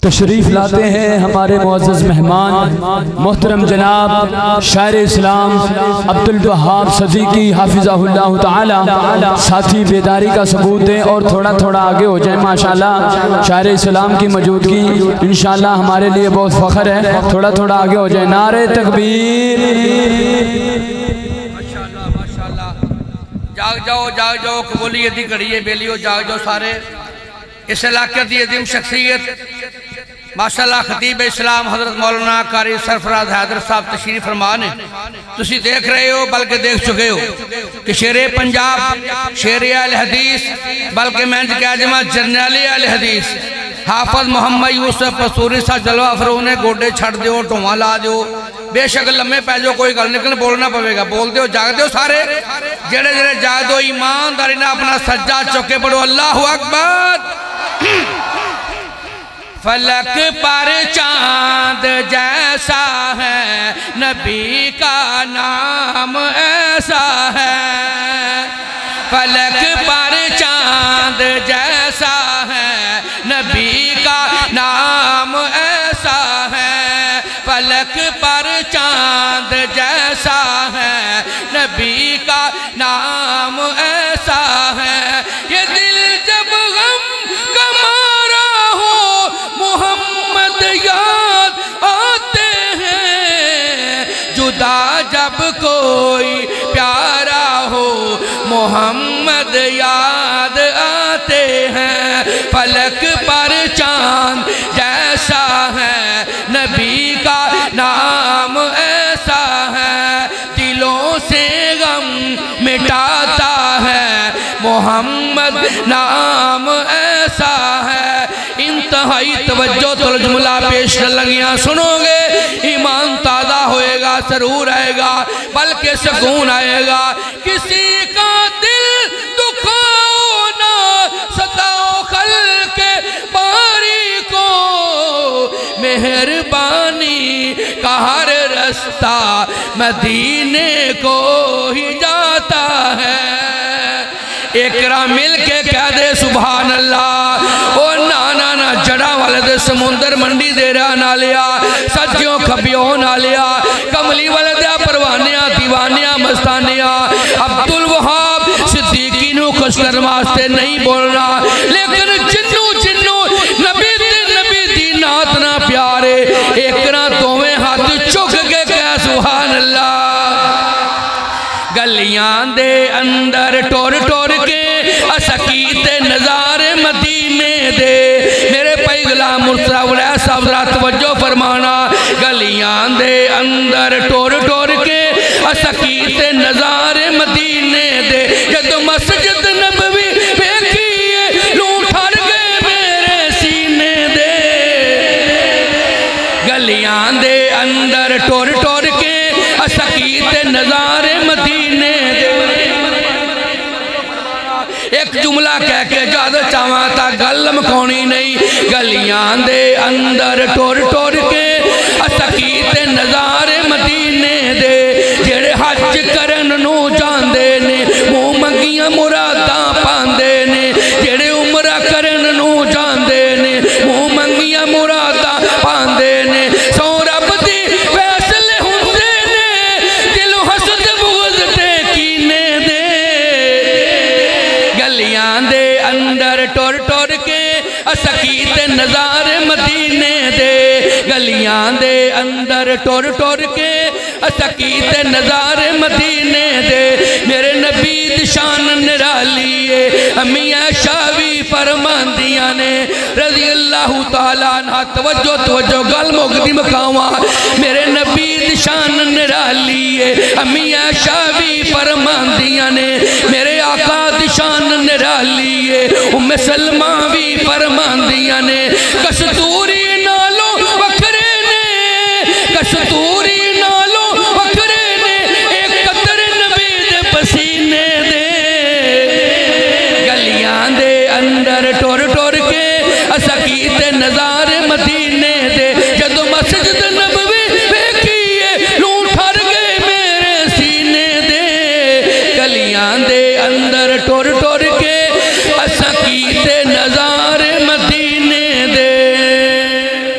तशरीफ़ लाते हैं हमारे मुअज़्ज़ज़ मेहमान मोहतरम जनाब शायर इस्लाम अब्दुल वहाब सदीकी हाफिज़हुल्लाह ताला। साथी बेदारी का सबूत दें और थोड़ा थोड़ा आगे हो जाए। माशाल्लाह शायर इस्लाम की मौजूदगी इंशाअल्लाह हमारे लिए बहुत फ़ख्र है। थोड़ा थोड़ा आगे हो जाए। नारे तकबीर। जाग जाओ कबूलियत की घड़ी है बेलियो, जाग जाओ सारे। इस इलाके की अजीम शख्सियत माशाअल्लाह खतीब इस्लाम हजरत मौलाना कारी सरफराज हैदर साहब तशरीफ फरमा ने तुसी देख रहे हो, बल्कि देख चुके हो कि शेरे पंजाब शेरे अल हदीस, बल्कि मैं कह जावा जरनैली अल हदीस हाफज मोहम्मद यूसुफ पसूरी सा जलवा फरू ने गोडे छड़ दो, ढोआ ला दो, बेशक लम्बे पै जाओ, कोई गल नहीं, बोलना पवेगा। बोलते हो जागते हो सारे, जेड़े जेड़े जागते हो ईमानदारी ने अपना सज्जा चौके पढ़ो अल्लाहु अकबर। फलक पर चांद जैसा है नबी का नाम ऐसा है। फलक पर चांद जैसा है नबी का नाम ऐसा है। फलक पर चांद जैसा है नबी का नाम ऐसा है। ये दिल जब गम कमारा हो मोहम्मद याद आते हैं। जुदा जब कोई प्यारा हो मोहम्मद याद आते हैं। फलक पर चांद जैसा है नबी का नाम ऐसा है। दिलों से गम मिटाता है मोहम्मद नाम ऐसा है। इंतहाई तवज्जो तो जुमला पेश लगियां सुनोगे ईमान ताज़ा होएगा, सरूर आएगा, बल्कि सुकून आएगा। किसी का दिल दुखाओ ना सताओ खल्क बारी को, मेहरबानी का हर रास्ता मदीने को ही जाता है। एकरा मिल के कह दे सुभान अल्लाह। ओ ना ना ना जड़ा वाले दे समुंदर मंडी दे रहा ना लिया, सज्जियों खबियों ना लिया, कमली वाले दे परवानिया दीवानिया मस्तानिया। अब्दुल वहाब सिद्दीकी नू खुश करने वास्ते नहीं बोलना, लेकिन जिन्नू जिन्नू नबी दी नात ना प्यारे एकरा दोवें हाथ चुक के कह सुभान अल्लाह। गलियां दे अंदर टोर टोर के असकीते नजारे मदीने दे। मेरे भाई गुलाम मुर्तज़ा उलैस साहब जरा तवज्जो फरमाना। गलियां दे अंदर टोर टोर के असकीते नजारे मदीने दे। जदों मस्जिद नबवी वेखी लूट हर गए मेरे सीने दे। गलियां दे अंदर टोर टोर के असकीते नजारे मदीने दे। एक जुमला कह के ज्यादा चावा ता गल मकानी नहीं। गलियां दे अंदर टोर टोर के असकीते नजारे मदीने दे। जेड़े हज करन नू जांदे ने मुंह मंगियां मुरादां पांदे ने। जेड़े उमरा करन नू जांदे ने मुंह मंगियां मुरादां पांदे ने। सौ रब दी फैसले हुंदे ने दिलों हसद बुग़्ज़ ते कीने दे। गलियां दे अंदर टोर टोर के असकीते नजारे मदीने दे। गलियां दे अंदर टोर टोर के असकीते नजारे मदीने दे। मेरे नबी दी शान निराली है। अम्मी आयशा भी फरमांदियां ने रज़ी अल्लाह तआला अन्हा। तवज्जो तवज्जो गल मुकदी मकावा। मेरे नबी दी शान निराली है। अम्मी आयशा भी फरमांदियां ने मेरे आका दी शान निराली है। उम्मे सलमा भी फरमांदियां ने कस्तूरी